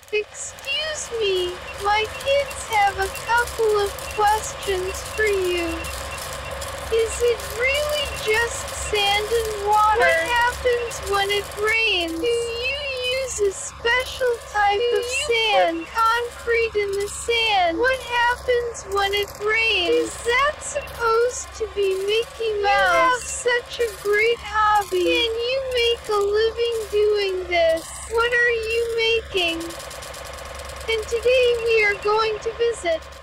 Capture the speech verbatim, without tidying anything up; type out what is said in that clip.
Excuse me, my kids have a couple of questions for you. Is it really just sand and water? What happens when it rains? Do you use a special type of sand, concrete in the sand? What happens when it rains? Is that supposed to be Mickey Mouse? You have such a great hobby. Can you make a living doing this? What are you making? And today we are going to visit